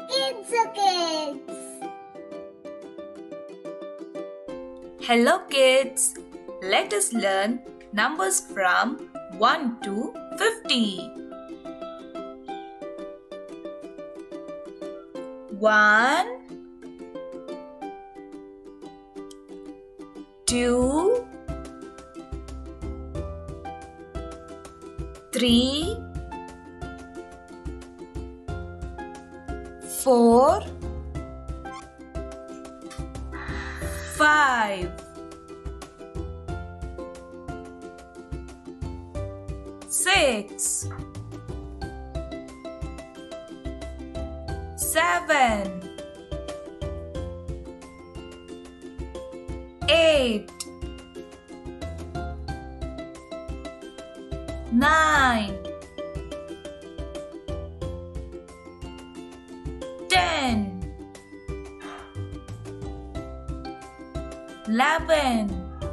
Kidzo kids. Hello kids, let us learn numbers from 1 to 50. 1 2 3 4 5 6 7 8 9 10 11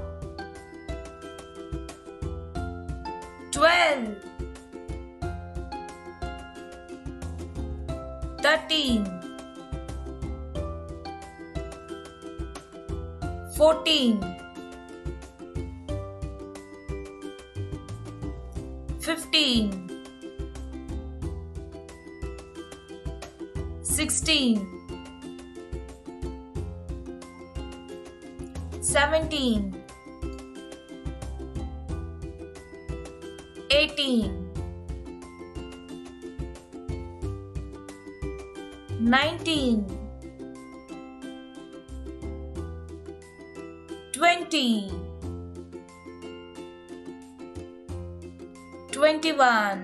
12 13 14 15 16 17 18 19 20 21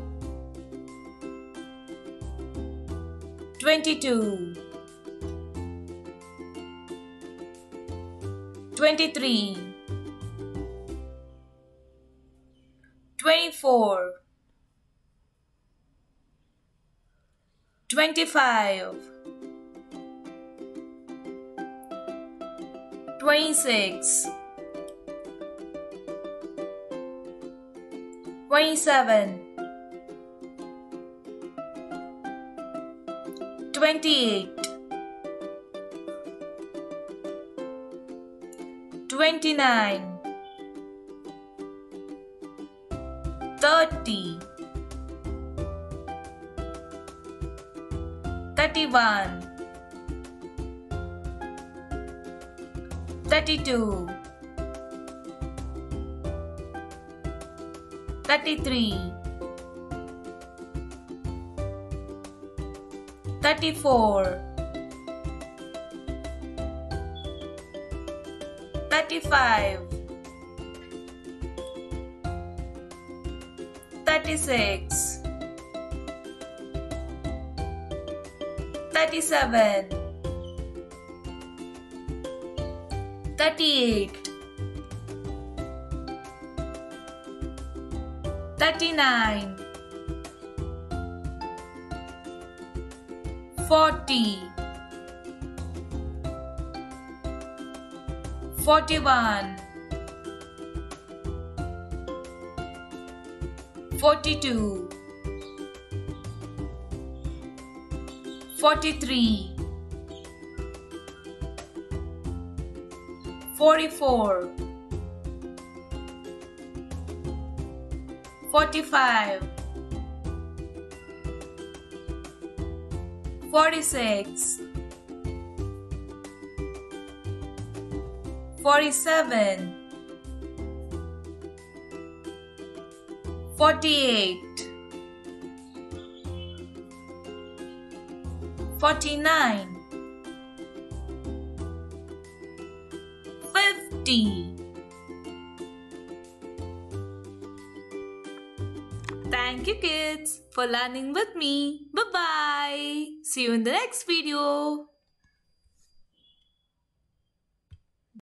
22 23 24 25 26 27 28 29 30 31 32 33 34 35 36 37 38 39 40 41 42 43 44 45 46 47 48 49 50. Thank you kids for learning with me. Bye bye. See you in the next video.